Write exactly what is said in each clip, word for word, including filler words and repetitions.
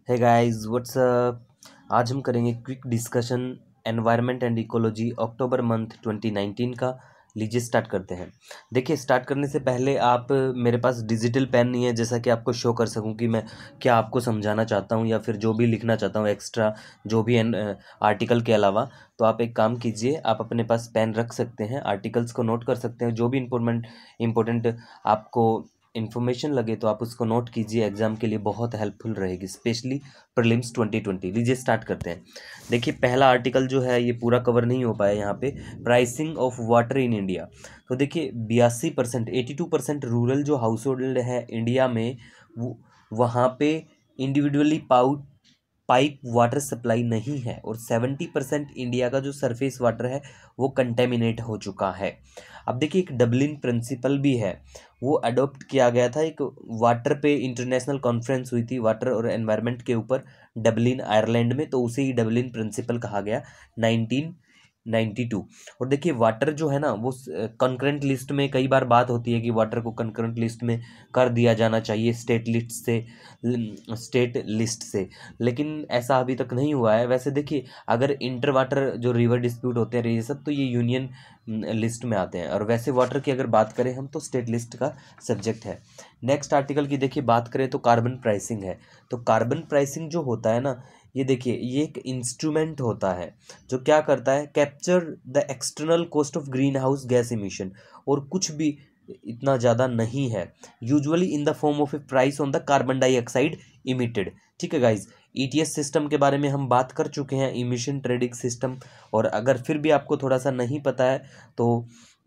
है guys what's up. आज हम करेंगे quick discussion environment and ecology October month twenty nineteen का। लीजिए स्टार्ट करते हैं। देखिए स्टार्ट करने से पहले आप मेरे पास डिजिटल पेन नहीं है जैसा कि आपको शो कर सकूं कि मैं क्या आपको समझाना चाहता हूं या फिर जो भी लिखना चाहता हूं एक्स्ट्रा जो भी एन आर्टिकल के अलावा। तो आप एक काम कीजिए, आप अपने पास पेन रख सकते हैं, आर्टिकल्स को नोट कर सकते हैं, जो भी इंपॉर्टेंट इंपॉर्टेंट आपको इन्फॉर्मेशन लगे तो आप उसको नोट कीजिए, एग्जाम के लिए बहुत हेल्पफुल रहेगी, स्पेशली प्रीलिम्स ट्वेंटी ट्वेंटी। लीजिए स्टार्ट करते हैं। देखिए पहला आर्टिकल जो है ये पूरा कवर नहीं हो पाया यहाँ पे, pricing of water in India. तो देखिए बयासी percent eighty two percent rural जो हाउस होल्ड है इंडिया में, वो वहाँ पे इंडिविजुअली पाउट पाइप वाटर सप्लाई नहीं है, और सेवेंटी परसेंट इंडिया का जो सरफेस वाटर है वो कंटेमिनेट हो चुका है। अब देखिए एक डबलिन प्रिंसिपल भी है, वो अडॉप्ट किया गया था। एक वाटर पे इंटरनेशनल कॉन्फ्रेंस हुई थी वाटर और एनवायरनमेंट के ऊपर डबलिन आयरलैंड में, तो उसे ही डबलिन प्रिंसिपल कहा गया नाइनटीन नाइन्टी टू। और देखिए वाटर जो है ना वो कंकरेंट लिस्ट में, कई बार बात होती है कि वाटर को कंकरेंट लिस्ट में कर दिया जाना चाहिए स्टेट लिस्ट से स्टेट लिस्ट से, लेकिन ऐसा अभी तक नहीं हुआ है। वैसे देखिए अगर इंटर वाटर जो रिवर डिस्प्यूट होते हैं ये सब, तो ये यूनियन लिस्ट में आते हैं, और वैसे वाटर की अगर बात करें हम तो स्टेट लिस्ट का सब्जेक्ट है। नेक्स्ट आर्टिकल की देखिए बात करें तो कार्बन प्राइसिंग है। तो कार्बन प्राइसिंग जो होता है ना, ये देखिए ये एक इंस्ट्रूमेंट होता है जो क्या करता है, capture the external cost of greenhouse gas emission, और कुछ भी इतना ज़्यादा नहीं है, usually in the form of a price on the carbon dioxide emitted. ठीक है गाइज, ईटीएस सिस्टम के बारे में हम बात कर चुके हैं, इमिशन ट्रेडिंग सिस्टम, और अगर फिर भी आपको थोड़ा सा नहीं पता है तो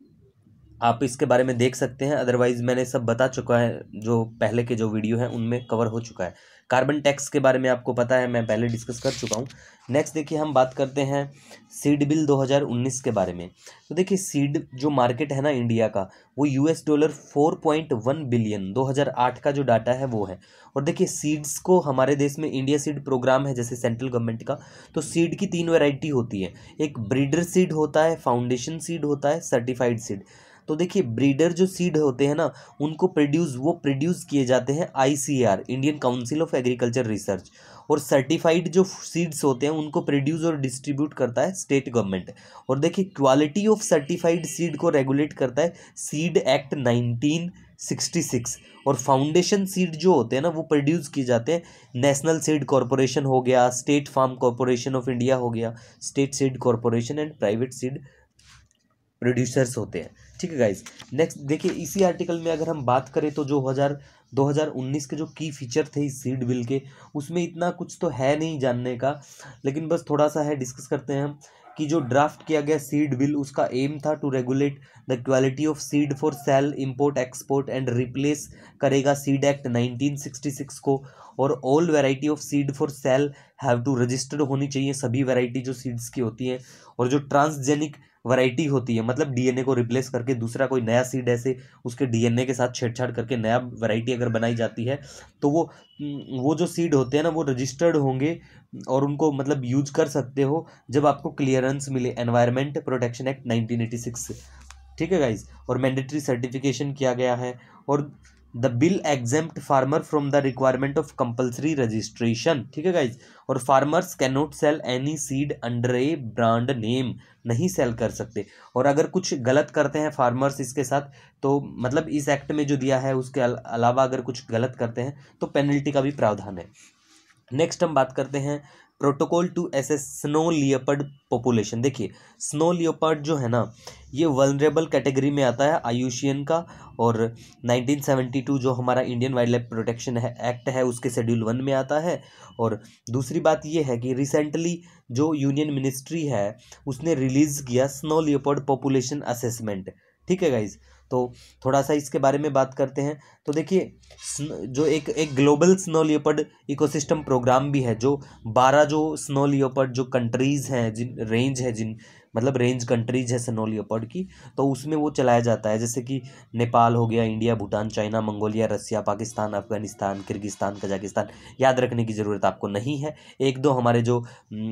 आप इसके बारे में देख सकते हैं, अदरवाइज मैंने सब बता चुका है, जो पहले के जो वीडियो हैं उनमें कवर हो चुका है। कार्बन टैक्स के बारे में आपको पता है, मैं पहले डिस्कस कर चुका हूँ। नेक्स्ट देखिए हम बात करते हैं सीड बिल दो हज़ार उन्नीस के बारे में। तो देखिए सीड जो मार्केट है ना इंडिया का, वो US dollar four point one billion दो हज़ार आठ का जो डाटा है वो है। और देखिए सीड्स को हमारे देश में इंडिया सीड प्रोग्राम है जैसे सेंट्रल गवर्नमेंट का, तो सीड की तीन वैरायटी होती है, एक ब्रीडर सीड होता है, फाउंडेशन सीड होता है, सर्टिफाइड सीड। तो देखिए ब्रीडर जो सीड होते हैं ना, उनको प्रोड्यूस वो प्रोड्यूस किए जाते हैं ICAR, Indian Council of Agriculture Research, और सर्टिफाइड जो सीड्स होते हैं उनको प्रोड्यूस और डिस्ट्रीब्यूट करता है स्टेट गवर्नमेंट। और देखिए क्वालिटी ऑफ सर्टिफाइड सीड को रेगुलेट करता है seed act nineteen sixty six, और फाउंडेशन सीड जो होते हैं ना वो प्रोड्यूस किए जाते हैं नेशनल सीड कॉरपोरेशन हो गया, state farm corporation of India हो गया, state seed corporation and private seed producers होते हैं। ठीक है गाइज, नेक्स्ट देखिए इसी आर्टिकल में अगर हम बात करें तो जो हजार दो हज़ार उन्नीस के जो की फीचर थे इस सीड बिल के, उसमें इतना कुछ तो है नहीं जानने का, लेकिन बस थोड़ा सा है, डिस्कस करते हैं हम कि जो ड्राफ्ट किया गया सीड बिल, उसका एम था to regulate the quality of seed for sale import export and replace करेगा seed act nineteen sixty six को। और all variety of seed for sale have to registered होनी चाहिए, सभी वैरायटी जो सीड्स की होती है। और जो ट्रांसजेनिक वैरायटी होती है, मतलब डीएनए को रिप्लेस करके दूसरा कोई नया सीड ऐसे उसके डीएनए के साथ छेड़छाड़ करके नया वैरायटी अगर बनाई जाती है, तो वो वो जो सीड होते हैं ना वो रजिस्टर्ड होंगे, और उनको मतलब यूज कर सकते हो जब आपको क्लियरेंस मिले environment protection act nineteen eighty six से। ठीक है गाइज, और मैंडेटरी सर्टिफिकेशन किया गया है। और the bill exempt farmer from the requirement of compulsory registration. ठीक है गाइज, और farmers can not sell any seed under a brand name, नहीं सेल कर सकते। और अगर कुछ गलत करते हैं फार्मर्स इसके साथ, तो मतलब इस एक्ट में जो दिया है उसके अलावा अगर कुछ गलत करते हैं तो पेनल्टी का भी प्रावधान है। नेक्स्ट हम बात करते हैं protocol to assess snow leopard population. देखिए स्नो लियोपर्ड जो है ना ये वल्नरेबल कैटेगरी में आता है आयुशियन का, और नाइनटीन सेवेंटी टू जो हमारा इंडियन वाइल्ड लाइफ प्रोटेक्शन है एक्ट है उसके शेड्यूल वन में आता है। और दूसरी बात ये है कि रिसेंटली जो यूनियन मिनिस्ट्री है उसने रिलीज़ किया स्नो लियोपर्ड पॉपुलेशन असेसमेंट। ठीक है गाइज, तो थोड़ा सा इसके बारे में बात करते हैं। तो देखिए जो एक एक global snow leopard ecosystem programme भी है, जो बारह जो स्नो लियोपर्ड जो कंट्रीज़ हैं, जिन रेंज है जिन मतलब रेंज कंट्रीज है स्नो लियोपर्ड की, तो उसमें वो चलाया जाता है, जैसे कि नेपाल हो गया, India, Bhutan, China, Mongolia, Russia, Pakistan, Afghanistan, Kyrgyzstan, Kazakhstan. याद रखने की ज़रूरत आपको नहीं है, एक दो हमारे जो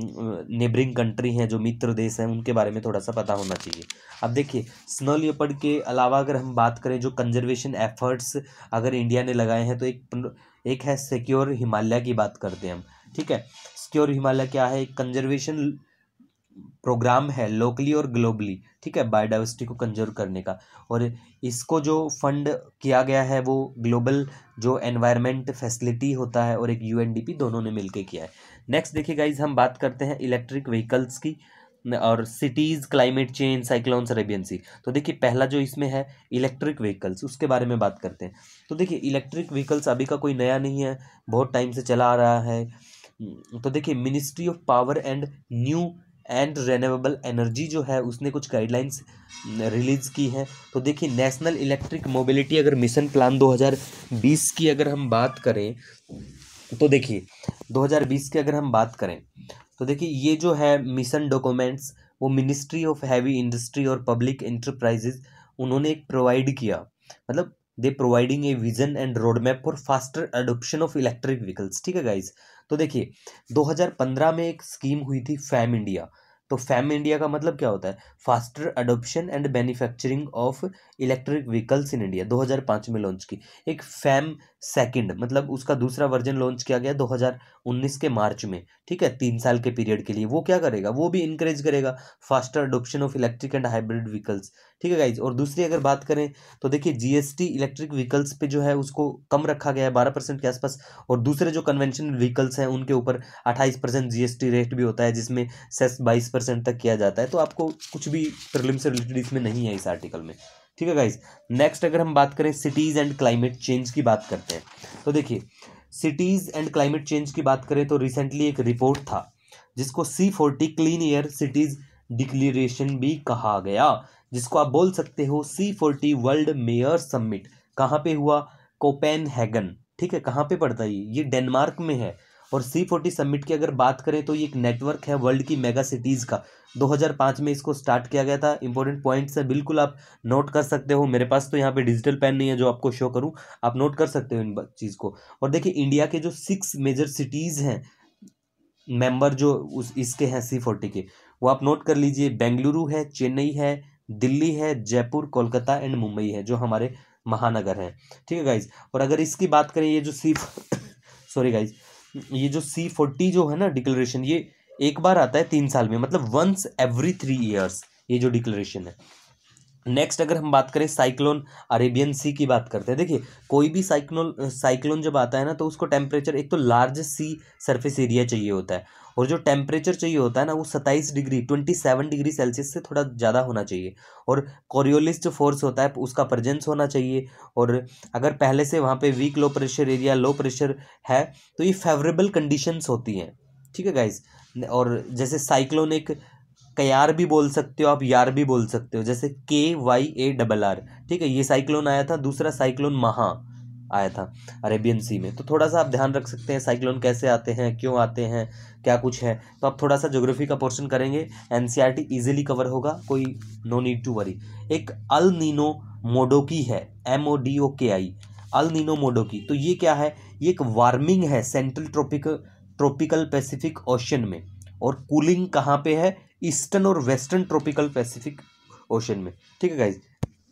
नेबरिंग कंट्री हैं, जो मित्र देश हैं, उनके बारे में थोड़ा सा पता होना चाहिए। अब देखिए स्नो लियोपर्ड के अलावा अगर हम बात करें जो कंजर्वेशन एफर्ट्स अगर इंडिया ने लगाए हैं, तो एक एक है सिक्योर हिमालय की बात करते हैं हम। ठीक है। सिक्योर हिमालय क्या है, कंजर्वेशन प्रोग्राम है लोकली और ग्लोबली, ठीक है, बायोडाइवर्सिटी को कंजर्व करने का। और इसको जो फंड किया गया है वो ग्लोबल जो एनवायरनमेंट फैसिलिटी होता है और एक यूएनडीपी दोनों ने मिलकर किया है। नेक्स्ट देखिए गाइज, हम बात करते हैं इलेक्ट्रिक व्हीकल्स की और cities, climate change, cyclones, Arabian Sea. तो देखिए पहला जो इसमें है इलेक्ट्रिक व्हीकल्स, उसके बारे में बात करते हैं। तो देखिए इलेक्ट्रिक व्हीकल्स अभी का कोई नया नहीं है, बहुत टाइम से चला आ रहा है। तो देखिए ministry of power and new and renewable energy जो है उसने कुछ गाइडलाइंस रिलीज की हैं। तो देखिए नेशनल इलेक्ट्रिक मोबिलिटी अगर मिशन प्लान दो हज़ार बीस की अगर हम बात करें तो देखिए दो हज़ार बीस की अगर हम बात करें तो देखिए ये जो है मिशन डॉक्यूमेंट्स वो मिनिस्ट्री ऑफ हैवी इंडस्ट्री और पब्लिक इंटरप्राइजेज उन्होंने एक प्रोवाइड किया, मतलब they providing a vision and road map for faster adoption of electric vehicles, ठीक है गाइज। तो देखिए दो हज़ार पंद्रह में एक स्कीम हुई थी फैम इंडिया। तो फैम इंडिया का मतलब क्या होता है, faster adoption and manufacturing of electric vehicles in India, दो हज़ार पाँच में लॉन्च की। एक फैम सेकंड मतलब उसका दूसरा वर्जन लॉन्च किया गया दो हज़ार उन्नीस के मार्च में, ठीक है, तीन साल के पीरियड के लिए। वो क्या करेगा, वो भी इंकरेज करेगा faster adoption of electric and hybrid vehicles, ठीक है गाइज। और दूसरी अगर बात करें तो देखिए जीएसटी इलेक्ट्रिक व्हीकल्स पे जो है उसको कम रखा गया है बारह परसेंट के आसपास, और दूसरे जो कन्वेंशनल व्हीकल्स हैं उनके ऊपर अट्ठाईस परसेंट जीएसटी रेट भी होता है, जिसमें सेस बाईस परसेंट तक किया जाता है। तो आपको कुछ भी प्रीलिम से रिलेटेड इसमें नहीं है इस आर्टिकल में, ठीक है गाइज। नेक्स्ट अगर हम बात करें सिटीज एंड क्लाइमेट चेंज की बात करते हैं तो देखिए सिटीज एंड क्लाइमेट चेंज की बात करें तो रिसेंटली एक रिपोर्ट था जिसको C forty clean air cities declaration भी कहा गया, जिसको आप बोल सकते हो C forty world mayor summit. कहाँ पे हुआ, कोपेनहेगन, ठीक है, कहाँ पे पड़ता है ये डेनमार्क में है। और सी फोर्टी समिट की अगर बात करें तो ये एक नेटवर्क है वर्ल्ड की मेगा सिटीज़ का, दो हज़ार पाँच में इसको स्टार्ट किया गया था। इंपॉर्टेंट पॉइंट्स है, बिल्कुल आप नोट कर सकते हो। मेरे पास तो यहाँ पे डिजिटल पेन नहीं है जो आपको शो करूँ, आप नोट कर सकते हो इन चीज़ को। और देखिए इंडिया के जो सिक्स मेजर सिटीज़ हैं मेंबर जो उस इसके हैं सी फोर्टी के, वो आप नोट कर लीजिए। बेंगलुरु है, चेन्नई है, दिल्ली है, जयपुर, कोलकाता एंड मुंबई है जो हमारे महानगर हैं, ठीक है गाइज। और अगर इसकी बात करें ये जो सी सॉरी गाइज, ये जो सी फोर्टी जो है ना डिक्लेरेशन, ये एक बार आता है तीन साल में, मतलब वंस एवरी थ्री ईयर्स ये जो डिक्लेरेशन है। नेक्स्ट अगर हम बात करें साइक्लोन अरेबियन सी की बात करते हैं। देखिए कोई भी साइक्लोन साइक्लोन जब आता है ना तो उसको टेम्परेचर, एक तो लार्ज सी सरफेस एरिया चाहिए होता है, और जो टेम्परेचर चाहिए होता है ना वो सत्ताईस degree twenty seven degree Celsius से थोड़ा ज़्यादा होना चाहिए, और कोरियोलिस जो फोर्स होता है उसका प्रेजेंस होना चाहिए। और अगर पहले से वहाँ पे weak low pressure area, low pressure है तो ये फेवरेबल कंडीशंस होती हैं, ठीक है गाइज। और जैसे साइक्लोन एक कयार भी बोल सकते हो आप, यार भी बोल सकते हो, जैसे के वाई ए डबल आर, ठीक है, ये साइक्लोन आया था। दूसरा साइक्लोन महा आया था अरेबियन सी में। तो थोड़ा सा आप ध्यान रख सकते हैं साइक्लोन कैसे आते हैं, क्यों आते हैं, क्या कुछ है। तो आप थोड़ा सा ज्योग्राफी का पोर्शन करेंगे, एनसीईआरटी इजीली कवर होगा, कोई नो नीड टू वरी। एक अल नीनो मोडोकी है, एम ओ डी ओ के आई, अल नीनो मोडोकी। तो ये क्या है, ये एक वार्मिंग है central tropic tropical Pacific Ocean में, और कूलिंग कहाँ पे है, ईस्टर्न और वेस्टर्न ट्रॉपिकल पैसिफिक ओशन में, ठीक है गाइज।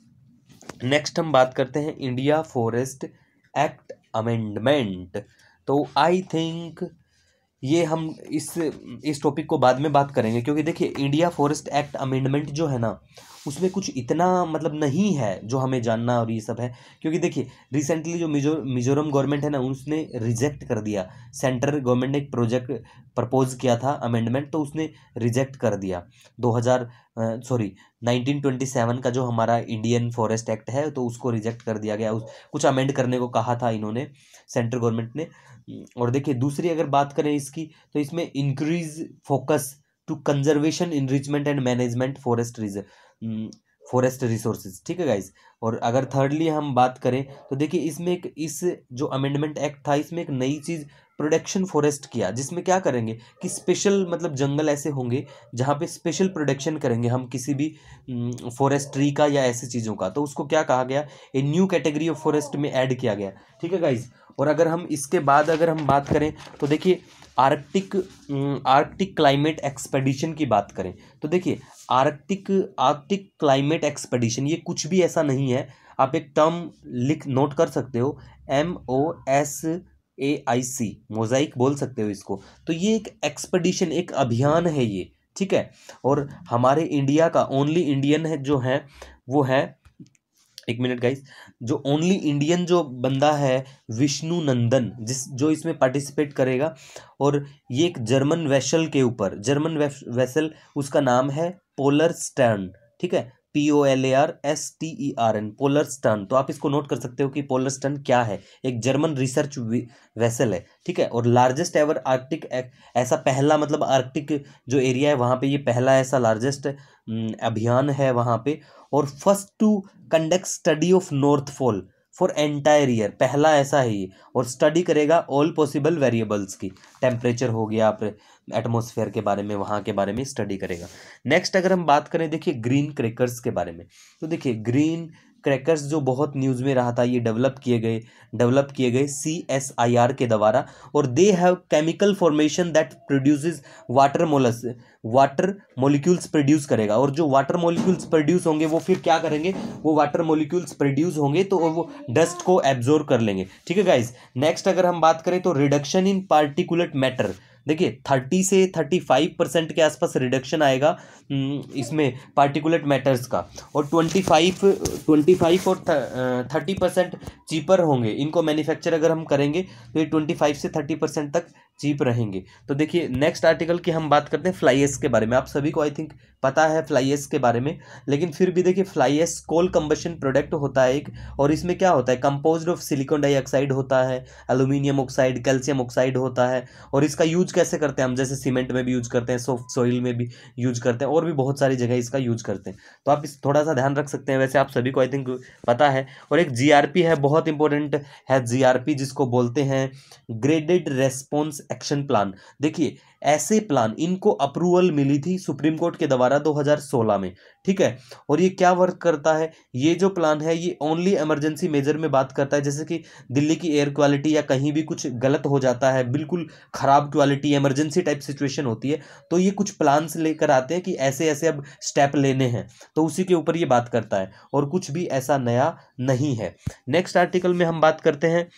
नेक्स्ट हम बात करते हैं इंडिया फॉरेस्ट एक्ट अमेंडमेंट। तो आई थिंक ये हम इस इस टॉपिक को बाद में बात करेंगे, क्योंकि देखिए इंडिया फॉरेस्ट एक्ट अमेंडमेंट जो है ना उसमें कुछ इतना मतलब नहीं है जो हमें जानना और ये सब है। क्योंकि देखिए रिसेंटली जो मिजो मिजोरम गवर्नमेंट है ना उसने रिजेक्ट कर दिया, सेंट्रल गवर्नमेंट ने एक प्रोजेक्ट प्रपोज किया था अमेंडमेंट, तो उसने रिजेक्ट कर दिया। दो हज़ार सॉरी नाइनटीन ट्वेंटी सेवन का जो हमारा इंडियन फॉरेस्ट एक्ट है तो उसको रिजेक्ट कर दिया गया, उस कुछ अमेंड करने को कहा था इन्होंने, सेंट्रल गवर्नमेंट ने। और देखिए दूसरी अगर बात करें इसकी तो इसमें increase focus to conservation, enrichment and management forest forest resources, ठीक है गाइज। और अगर थर्डली हम बात करें तो देखिए इसमें एक इस जो अमेंडमेंट एक्ट था इसमें एक नई चीज़ प्रोटेक्शन फॉरेस्ट किया, जिसमें क्या करेंगे कि स्पेशल मतलब जंगल ऐसे होंगे जहाँ पे स्पेशल प्रोटेक्शन करेंगे हम किसी भी फॉरेस्ट ट्री का या ऐसी चीज़ों का, तो उसको क्या कहा गया, a new category of forest में ऐड किया गया, ठीक है गाइज। और अगर हम इसके बाद अगर हम बात करें तो देखिए आर्कटिक आर्कटिक क्लाइमेट एक्सपेडिशन की बात करें तो देखिए आर्कटिक आर्कटिक क्लाइमेट एक्सपेडिशन ये कुछ भी ऐसा नहीं है, आप एक टर्म लिख नोट कर सकते हो, M O S A I C, mosaic बोल सकते हो इसको। तो ये एक एक्सपेडिशन, एक अभियान है ये, ठीक है। और हमारे इंडिया का ओनली इंडियन है जो है वो है, एक मिनट गाइस, जो ओनली इंडियन जो बंदा है विष्णु नंदन, जिस जो इसमें पार्टिसिपेट करेगा। और ये एक जर्मन वेसल के ऊपर, जर्मन वेसल, उसका नाम है पोलर स्टर्न, ठीक है, P O L A R S T E R N, Polarstern. तो आप इसको नोट कर सकते हो कि पोलर स्टर्न क्या है, एक जर्मन रिसर्च वेसल है, ठीक है। और लार्जेस्ट एवर आर्कटिक, ऐसा पहला, मतलब आर्कटिक जो एरिया है वहाँ पे ये पहला ऐसा लार्जेस्ट अभियान है वहाँ पे। और first to conduct study of North Pole for entire year, पहला ऐसा है ये। और स्टडी करेगा ऑल पॉसिबल वेरिएबल्स की, टेम्परेचर हो गया, आप एटमॉस्फेयर के बारे में, वहाँ के बारे में स्टडी करेगा। नेक्स्ट अगर हम बात करें, देखिए ग्रीन क्रैकर्स के बारे में, तो देखिए ग्रीन क्रैकर्स जो बहुत न्यूज़ में रहा था, ये डेवलप किए गए डेवलप किए गए सी एस आई आर के द्वारा। और they have chemical formation that produces water moles water molecules produce करेगा। और जो वाटर मॉलिक्यूल्स प्रोड्यूस होंगे वो फिर क्या करेंगे, वो वाटर मॉलिक्यूल्स प्रोड्यूस होंगे तो वो डस्ट को एब्जॉर्ब कर लेंगे, ठीक है गाइज। नेक्स्ट अगर हम बात करें तो रिडक्शन इन पार्टिकुलेट मैटर, देखिए थर्टी से थर्टी फाइव परसेंट के आसपास रिडक्शन आएगा इसमें पार्टिकुलेट मैटर्स का। और ट्वेंटी फाइव ट्वेंटी फाइव और थर्टी परसेंट चीपर होंगे इनको मैन्युफैक्चर अगर हम करेंगे तो ये ट्वेंटी फाइव से थर्टी परसेंट तक चीप रहेंगे। तो देखिए नेक्स्ट आर्टिकल की हम बात करते हैं फ्लाई एश के बारे में। आप सभी को आई थिंक पता है फ्लाई एश के बारे में, लेकिन फिर भी देखिए fly ash coal combustion product होता है एक। और इसमें क्या होता है, कंपोज्ड ऑफ सिलिकॉन डाइऑक्साइड होता है, एल्यूमिनियम ऑक्साइड, कैल्शियम ऑक्साइड होता है। और इसका यूज कैसे करते हैं हम, जैसे सीमेंट में भी यूज करते हैं, सॉफ्ट सॉइल में भी यूज करते हैं, और भी बहुत सारी जगह इसका यूज करते हैं। तो आप इस थोड़ा सा ध्यान रख सकते हैं, वैसे आप सभी को आई थिंक पता है। और एक जी आर पी है, बहुत इंपॉर्टेंट है जी आर पी, जिसको बोलते हैं ग्रेडेड रेस्पॉन्स एक्शन प्लान। देखिए ऐसे प्लान, इनको अप्रूवल मिली थी सुप्रीम कोर्ट के द्वारा दो हज़ार सोलह में, ठीक है। और ये क्या वर्क करता है, ये जो प्लान है ये ओनली इमरजेंसी मेजर में बात करता है, जैसे कि दिल्ली की एयर क्वालिटी या कहीं भी कुछ गलत हो जाता है, बिल्कुल खराब क्वालिटी, इमरजेंसी टाइप सिचुएशन होती है, तो ये कुछ प्लान्स लेकर आते हैं कि ऐसे ऐसे अब स्टेप लेने हैं, तो उसी के ऊपर ये बात करता है। और कुछ भी ऐसा नया नहीं है। नेक्स्ट आर्टिकल में हम बात करते हैं,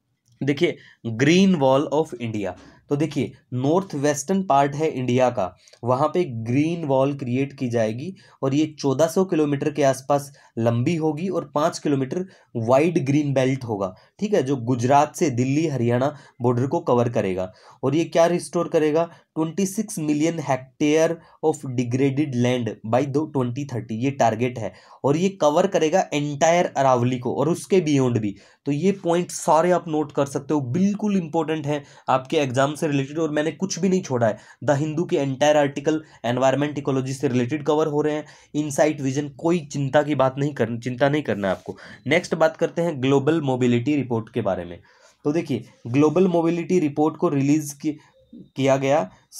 देखिए ग्रीन वॉल ऑफ इंडिया। तो देखिए नॉर्थ वेस्टर्न पार्ट है इंडिया का, वहाँ पे ग्रीन वॉल क्रिएट की जाएगी। और ये चौदह सौ किलोमीटर के आसपास लंबी होगी और पाँच किलोमीटर वाइड ग्रीन बेल्ट होगा, ठीक है, जो गुजरात से दिल्ली हरियाणा बॉर्डर को कवर करेगा। और ये क्या रिस्टोर करेगा, छब्बीस million hectare of degraded land by दो ट्वेंटी थर्टी, ये टारगेट है। और ये कवर करेगा एंटायर अरावली को और उसके बियॉन्ड भी। तो ये पॉइंट सारे आप नोट कर सकते हो, बिल्कुल इंपॉर्टेंट है आपके एग्जाम से रिलेटेड। और मैंने कुछ भी नहीं छोड़ा है, द हिंदू के एंटायर आर्टिकल एनवायरमेंट इकोलॉजी से रिलेटेड कवर हो रहे हैं। इनसाइट विजन, कोई चिंता की बात नहीं कर चिंता नहीं करना है आपको। नेक्स्ट बात करते हैं ग्लोबल मोबिलिटी रिपोर्ट के बारे में। तो देखिए ग्लोबल मोबिलिटी रिपोर्ट को रिलीज की किया गया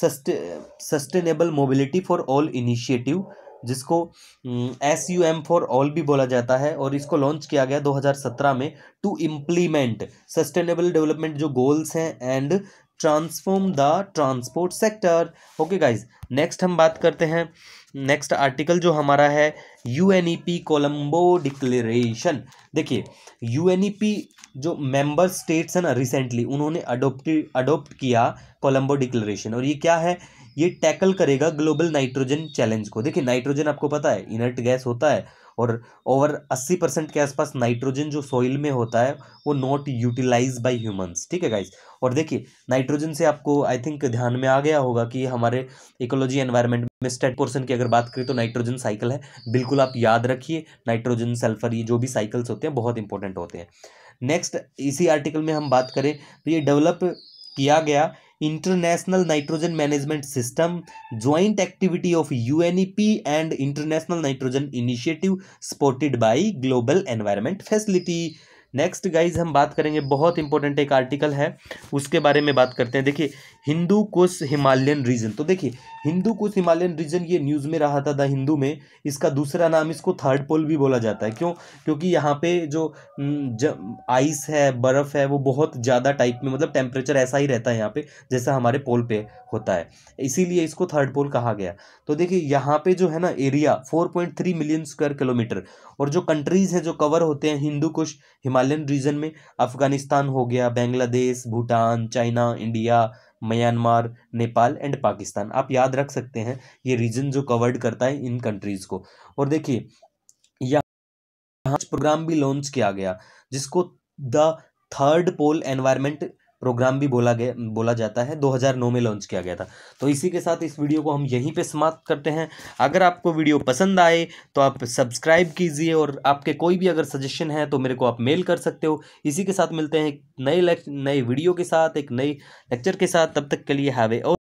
sustainable mobility for all initiative, जिसको S U M for all भी बोला जाता है। और इसको लॉन्च किया गया दो हज़ार सत्रह में टू इम्प्लीमेंट सस्टेनेबल डेवलपमेंट जो गोल्स हैं and transform the transport sector. Okay guys, next हम बात करते हैं, नेक्स्ट आर्टिकल जो हमारा है U N E P Colombo declaration. देखिए यू एन ई पी जो मेंबर स्टेट्स है ना, रिसेंटली उन्होंने अडोप्ट अडोप्ट किया कोलंबो डिक्लेरेशन। और ये क्या है, ये टैकल करेगा ग्लोबल नाइट्रोजन चैलेंज को। देखिए नाइट्रोजन आपको पता है इनर्ट गैस होता है, और ओवर अस्सी परसेंट के आसपास नाइट्रोजन जो सॉइल में होता है वो नॉट यूटिलाइज बाय ह्यूमंस, ठीक है गाइज। और देखिए नाइट्रोजन से आपको आई थिंक ध्यान में आ गया होगा कि हमारे इकोलॉजी एनवायरनमेंट में स्टेट पोर्शन की अगर बात करें तो नाइट्रोजन साइकिल है, बिल्कुल आप याद रखिए। नाइट्रोजन सल्फर ये जो भी साइकिल्स होते हैं बहुत इंपॉर्टेंट होते हैं। नेक्स्ट इसी आर्टिकल में हम बात करें तो ये डेवलप किया गया international nitrogen management system, joint activity of UNEP and international nitrogen initiative supported by global environment facility. Next guys हम बात करेंगे, बहुत इंपॉर्टेंट एक आर्टिकल है उसके बारे में बात करते हैं। देखिए हिंदू कुश हिमालयन रीजन। तो देखिए हिंदू कुश हिमालयन रीजन ये न्यूज़ में रहा था द हिंदू में, इसका दूसरा नाम इसको थर्ड पोल भी बोला जाता है। क्यों, क्योंकि यहाँ पे जो आइस है, बर्फ़ है, वो बहुत ज़्यादा टाइप में, मतलब टेम्परेचर ऐसा ही रहता है यहाँ पे जैसा हमारे पोल पे होता है, इसीलिए इसको थर्ड पोल कहा गया। तो देखिए यहाँ पे जो है ना एरिया चार पॉइंट तीन मिलियन स्क्वायर किलोमीटर, और जो कंट्रीज़ हैं जो कवर होते हैं हिंदू कुश हिमालय हिमालयन रीजन में अफगानिस्तान हो गया, Bangladesh, Bhutan, China, India, Myanmar, Nepal and Pakistan. आप याद रख सकते हैं ये रीजन जो कवर्ड करता है इन कंट्रीज को। और देखिए यहाँ प्रोग्राम भी लॉन्च किया गया जिसको the third pole environment programme भी बोला गया बोला जाता है, दो हज़ार नौ में लॉन्च किया गया था। तो इसी के साथ इस वीडियो को हम यहीं पे समाप्त करते हैं। अगर आपको वीडियो पसंद आए तो आप सब्सक्राइब कीजिए, और आपके कोई भी अगर सजेशन है तो मेरे को आप मेल कर सकते हो। इसी के साथ मिलते हैं एक नए नए वीडियो के साथ, एक नई लेक्चर के साथ। तब तक के लिए हैव ए